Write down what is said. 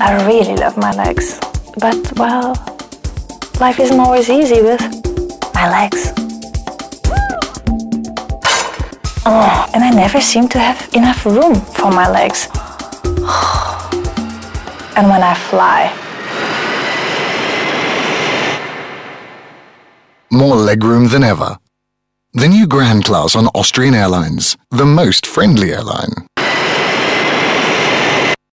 I really love my legs. But, well, life isn't always easy with my legs. Oh, and I never seem to have enough room for my legs. And when I fly, more legroom than ever. The new Grand Class on Austrian Airlines, the most friendly airline.